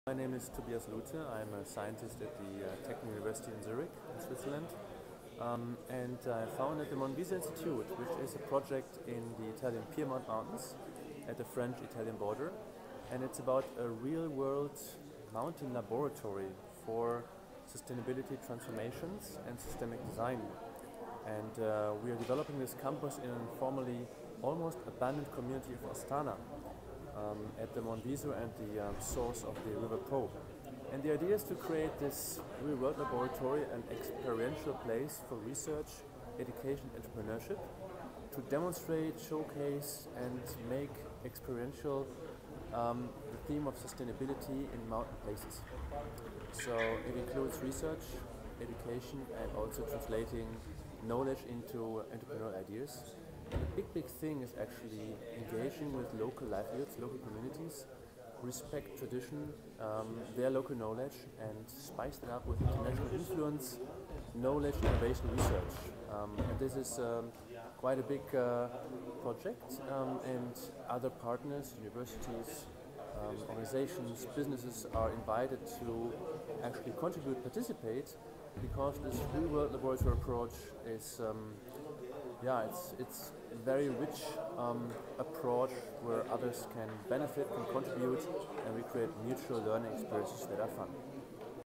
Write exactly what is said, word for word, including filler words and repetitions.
My name is Tobias Lute. I'm a scientist at the uh, Technical University in Zurich, in Switzerland. Um, and I founded the Monvisa Institute, which is a project in the Italian Piedmont Mountains at the French-Italian border. And it's about a real-world mountain laboratory for sustainability transformations and systemic design. And uh, we are developing this campus in a formerly almost abandoned community of Astana, Um, at the Monviso and the um, source of the River Po. And the idea is to create this real-world laboratory, an experiential place for research, education, entrepreneurship, to demonstrate, showcase, and make experiential um, the theme of sustainability in mountain places. So it includes research, education, and also translating knowledge into entrepreneurial ideas. And the big, big thing is actually engaging with local livelihoods, local communities, respect tradition, um, their local knowledge, and spice it up with international influence, knowledge, innovation, research. Um, and this is um, quite a big uh, project, um, and other partners, universities, um, organizations, businesses are invited to actually contribute, participate, because this real-world laboratory approach is um, yeah, it's it's a very rich um, approach where others can benefit, can contribute, and we create mutual learning experiences that are fun.